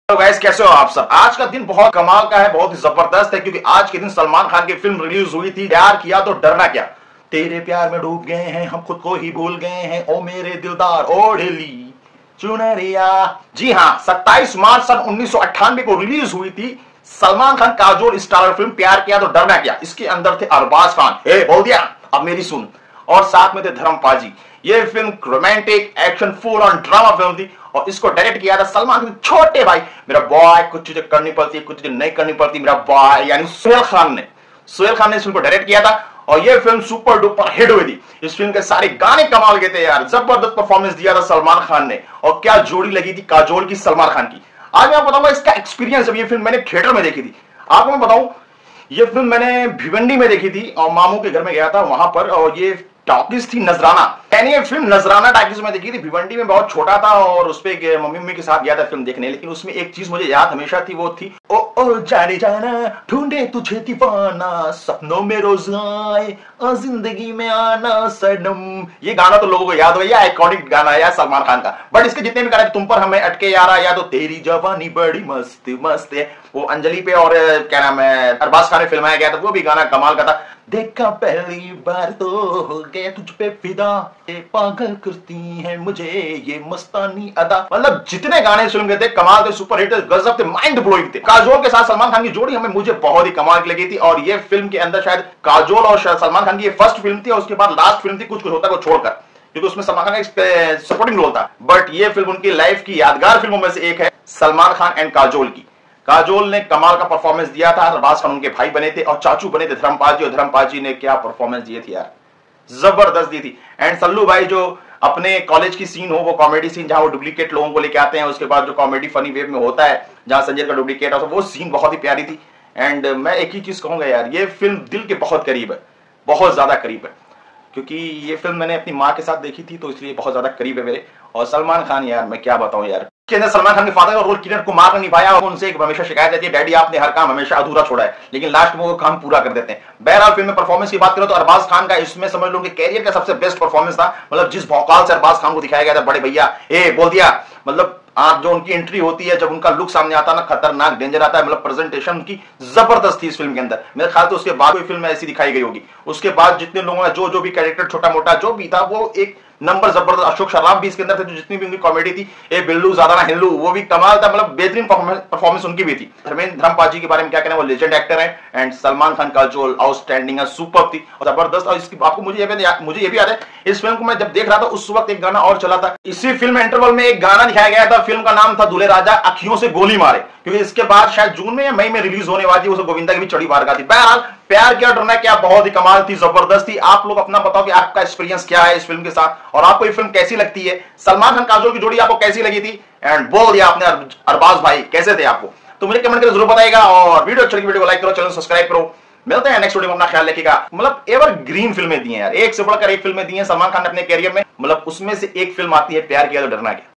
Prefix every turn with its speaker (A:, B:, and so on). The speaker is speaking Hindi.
A: तो गाइस कैसे हो आप सब। आज का दिन बहुत कमाल का है, बहुत ही जबरदस्त है, क्योंकि आज के दिन सलमान खान की फिल्म रिलीज हुई थी, प्यार किया तो डरना क्या। तेरे प्यार में डूब गए हैं हम, खुद को ही भूल गए हैं, ओ मेरे दिलदार ओढ़ली चुनरिया। जी हाँ, 27 मार्च सन 1998 को रिलीज हुई थी सलमान खान काजोल स्टारर फिल्म प्यार किया तो डरना क्या। इसके अंदर थे अरबाज खान, बोल दिया अब मेरी सुन, और साथ में थे धर्म पाजी। ये film romantic action full on drama film थी और इसको डायरेक्ट किया था सलमान खान छोटे भाई, मेरा बॉय। कुछ चीजें करनी पड़ती है, कुछ चीजें नहीं करनी पड़ती, मेरा बॉय यानी सोहेल खान ने इस फिल्म को डायरेक्ट किया था और ये फिल्म सुपर डुपर हिट हुई थी। इस फिल्म के सारे गाने कमाल के थे यार, जबरदस्त परफॉर्मेंस दिया था सलमान खान ने, और क्या जोड़ी लगी थी काजोल की सलमान खान की। आज मैं बताऊंगा इसका एक्सपीरियंस। जब ये फिल्म मैंने थिएटर में देखी थी, आपको मैं बताऊं, ये फिल्म मैंने भिवंडी में देखी थी और मामू के घर में गया था वहां पर, और ये टॉकीज थी नजराना। मैंने ये फिल्म नजराना टॉकीज में देखी थी, भिवंडी में, बहुत छोटा था और उस पे मम्मी के साथ गया था फिल्म देखने। लेकिन उसमें एक चीज मुझे याद हमेशा थी, वो थी ओ ओ जाने जाना ढूंढे तुझे दीवाना, सपनों में रोज आए और जिंदगी में आना सनम। ये गाना तो लोगों को याद हो, ये आइकॉनिक गाना है यार सलमान खान का। बट इसके जितने भी गाने, तुम पर हमें अटके यारा, या तो तेरी जवानी बड़ी मस्त मस्त है, वो अंजलि पे और क्या नाम है अरबाज खान ने फिल्माया गया था, वो भी गाना कमाल का था। देखा पहली बार तो हो गया तुझ पे फिदा, पागल करती है मुझे ये मस्तानी अदा। मतलब जितने गाने फिल्म के थे कमाल थे, सुपर हिट थे, गजब थे, माइंड ब्लोइंग थे। काजोल के साथ सलमान खान की जोड़ी मुझे बहुत ही कमाल की लगी थी। और ये फिल्म के अंदर शायद काजोल और सलमान खान की ये फर्स्ट फिल्म थी और उसके बाद लास्ट फिल्म थी कुछ कुछ होता को छोड़कर, क्योंकि उसमें सलमान खान का सपोर्टिंग रोल था। बट ये फिल्म उनकी लाइफ की यादगार फिल्मों में से एक है, सलमान खान एंड काजोल की। काजोल ने कमाल का परफॉर्मेंस दिया था, अरबाज खान उनके भाई बने थे और चाचू बने थे धर्मपाल जी ने क्या परफॉर्मेंस दिए थे यार, जबरदस्त दी थी। एंड सल्लू भाई जो अपने कॉलेज की सीन हो, वो कॉमेडी सीन जहां वो डुप्लीकेट लोगों को लेके आते हैं, उसके बाद जो कॉमेडी फनी वेव में होता है जहां संजय का डुप्लीकेट, वो सीन बहुत ही प्यारी थी। एंड मैं एक ही चीज कहूंगा यार, ये फिल्म दिल के बहुत करीब है, बहुत ज्यादा करीब है, क्योंकि ये फिल्म मैंने अपनी माँ के साथ देखी थी तो इसलिए बहुत ज्यादा करीब है मेरे। और सलमान खान यार मैं क्या बताऊं यार, के अंदर सलमान खान के फादर का रोल किरण कुमार ने निभाया और उनसे एक हमेशा शिकायत रहती है, डैडी आपने हर काम हमेशा अधूरा छोड़ा है, लेकिन लास्ट में वो काम पूरा कर देते हैं। बहरहाल फिल्म में परफॉर्मेंस की बात करें तो अरबाज खान का इसमें समझ लो कि कैरियर का सबसे बेस्ट परफॉर्मेंस था। मतलब जिस भौकाल से अरबाज खान को दिखाया गया था, बड़े भैया बोल दिया, मतलब आप जो उनकी एंट्री होती है, जब उनका लुक सामने आता है ना, खतरनाक डेंजर आता है। मतलब प्रेजेंटेशन उनकी जबरदस्त थी इस फिल्म के अंदर। मेरे ख्याल से उसके बाद कोई फिल्म ऐसी दिखाई गई होगी। उसके बाद जितने लोगों ने जो भी कैरेक्टर छोटा मोटा जो भी था, वो एक नंबर जबरदस्त। अशोक शराफ भी इसके अंदर थे, जो जितनी भी उनकी कॉमेडी थी, ए बिल्लू ज्यादा ना हिल्लू, वो भी कमाल था। मतलब बेहतरीन परफॉर्मेंस उनकी भी थी। धर्मेंद्र धर्मपाजी के बारे में क्या कहना, वो लेजेंड एक्टर है। एंड सलमान खान का जो आउटस्टैंडिंग है, सुपर थी और जबरदस्त। और इसकी आपको मुझे ये भी याद है, इस फिल्म को मैं जब देख रहा था उस वक्त एक गाना और चला था। इसी फिल्म इंटरवल में एक गाना दिखाया गया था, फिल्म का नाम था दूल्हे राजा अखियों से गोली मारे, क्योंकि इसके बाद शायद जून में या मई में रिलीज होने वाली है। उसे गोविंदा की भी चढ़ी वारगा थी। बहरहाल प्यार क्या डरना क्या बहुत ही कमाल थी, जबरदस्त थी। आप लोग अपना बताओ कि आपका एक्सपीरियंस क्या है इस फिल्म के साथ, और आपको ये फिल्म कैसी लगती है। सलमान खान काजोल की जोड़ी आपको कैसी लगी थी, एंड बोल दिया आपने अरबाज भाई कैसे थे आपको, तो मुझे कमेंट करके जरूर बताइएगा। और वीडियो अच्छी लगी वीडियो को लाइक करो, चैनल सब्सक्राइब करो। मिलते हैं नेक्स्ट वीडियो में, अपना ख्याल रखिएगा। मतलब एवर ग्रीन फिल्में दी हैं यार, एक से बढ़कर एक फिल्में दी हैं सलमान खान ने अपने कैरियर में। मतलब उसमें से एक फिल्म आती है प्यार किया तो डरना क्या।